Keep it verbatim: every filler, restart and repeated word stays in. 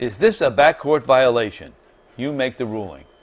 Is this a backcourt violation? You make the ruling.